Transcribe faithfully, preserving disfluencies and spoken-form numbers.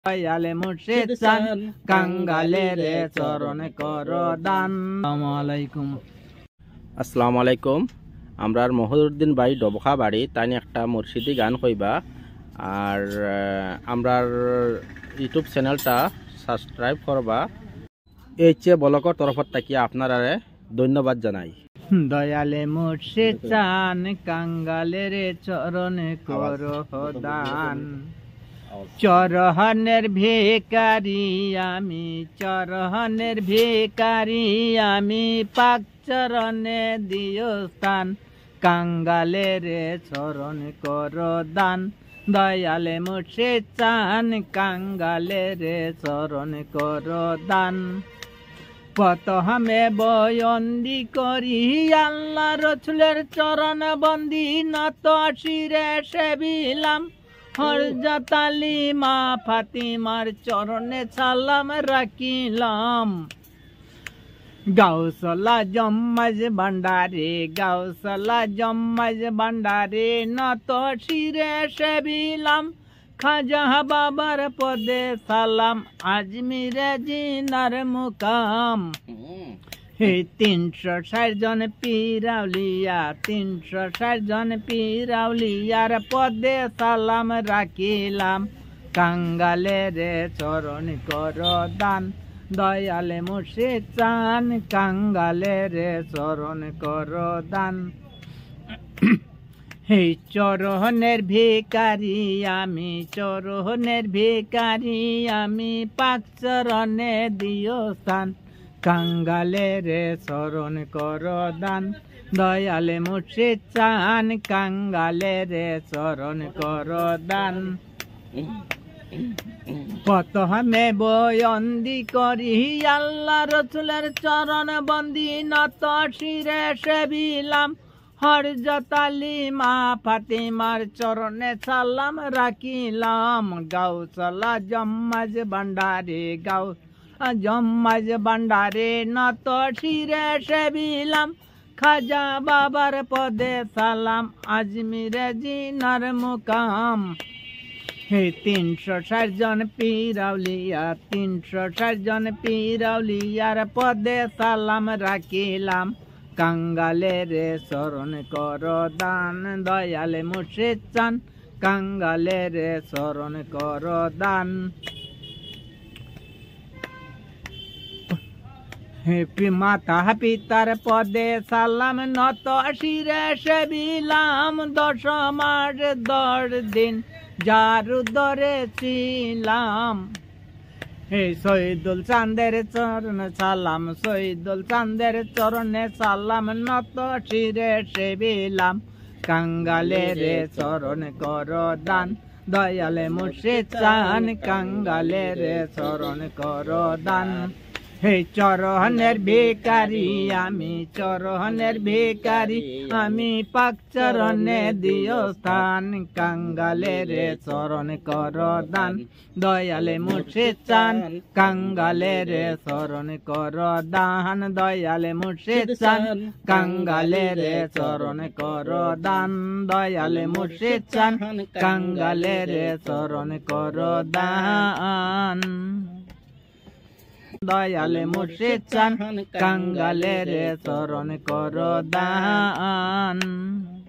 দয়ালে মুর্শিদ চান কাঙ্গালের চরণে কর দান। আসসালামু আলাইকুম। আসসালামু আলাইকুম। আমরার মহিউদ্দিন ভাই ডবখা বাড়ি তাই একটা মুর্শিদি গান কইবা। আর আমরার ইউটিউব চ্যানেলটা সাবস্ক্রাইব করবা। এই চেয়ে বলকর তরফত থাকি আপনারা ধন্যবাদ জানাই। দয়ালে মুর্শিদ চান কাঙ্গালের চরণে কর দান। চরহনের ভিকারি আমি, চরহনের ভিকারি আমি, পাক চরণে দিও স্থান কাঙ্গালের চরণ কর দান। দয়ালে মুর্শিদ চান কাঙ্গালের চরণ কর দান। প্রথমে বয়ন্দি করি আল্লাহ রসুলের চরণ বন্দি, নত শিরে সেবিলাম হযরত আলী মা ফাতিমার চরণে সালাম রাখিলাম। গাউসলা জম্মাজ ভান্ডারে, গাউসলা জম্মাজ ভান্ডারে, নত শিরে সেবিলাম খাজা বাবার পদে সালাম, আজমিরে জিনার মুকাম। হে তিনশো ষাট জন পীরাউলিয়া, তিনশো ষাট জন পীরাউলিয়ার পদে সালাম রাখিলাম কাঙ্গালের চরণ কর দান। দয়ালে মুর্শিদ চান কাঙ্গালের চরণ কর দান। হে চরণের ভিকারি আমি, চরণের ভিকারি আমি, পাক চরণে দিও স্থান কাঙ্গালের চরণ কর দান। দয়ালে মুর্শিদ চান কাঙ্গালের চরণ কর দান। প্রথমে বয়ন্দি করি আল্লাহ রসুলের চরণ বন্দি, নত শিরে সেবিলাম হযরত আলী মা ফাতিমার চরণে সালাম রাখিলাম। গাউসলা জম্মাজ ভান্ডারে, গাউ জম্মাজ ভান্ডারে, নত শিরে সেবিলাম খাজা বাবার পদে সালাম, আজমিরে জিনার মুকাম। হে তিনশো ষাট জন পীরাউলিয়া, তিনশো ষাট জন পীরাউলিয়ার পদে সালাম রাখিলাম কাঙ্গালের চরণ কর দান। দয়ালে মুর্শিদ চান কাঙ্গালের চরণ কর দান। হে মাতা পিতার পদে সালাম, নত শিরে সেবিলাম দশ মাস দশ দিন যার উদরে ছিলাম। হে শহীদুল চাঁদের চরণে সালাম, শহীদুল চাঁদের চরণে সালাম, নত শিরে সেবিলাম কাঙ্গালের চরণ কর দান। দয়ালে মুর্শিদ চান কাঙ্গালের চরণ কর দান। হে চরণের ভিকারি আমি, চরণের ভিকারি আমি, পাক চরণে দিও স্থান কাঙ্গালের চরণ কর দান। দয়ালে মুর্শিদ চান কাঙ্গালের চরণ কর দান। দয়ালে মুর্শিদ চান কাঙ্গালের চরণ কর দান। দয়ালে মুর্শিদ চান কাঙ্গালের চরণ কর দান। দয়ালে মুর্শিদ চান কাঙ্গালের চরণ কর দান।